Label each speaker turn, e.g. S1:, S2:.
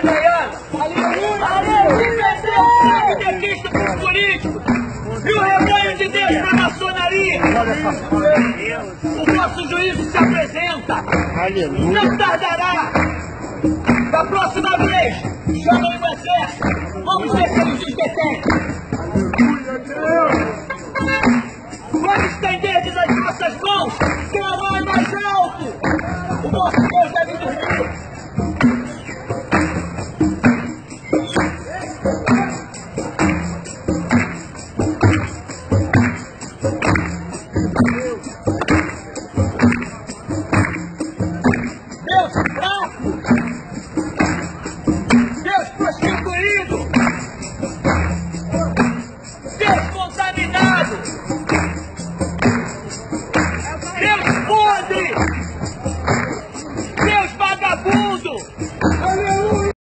S1: Baiana. O conquista para os políticos. E o rebanho de Deus para a maçonaria. O nosso juízo se apresenta. Não tardará. Na próxima